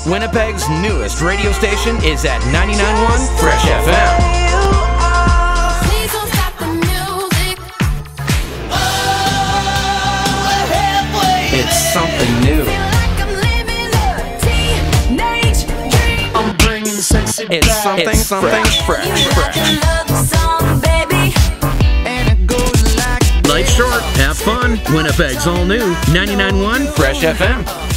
Winnipeg's newest radio station is at 99.1 Fresh FM. Please don't stop the music. It's something new. Feel like I'm living a teenage dream. I'm bringing sexy It's back. something fresh. You like another song, baby. And it goes like Life's short, have fun. Winnipeg's all new 99.1 Fresh FM.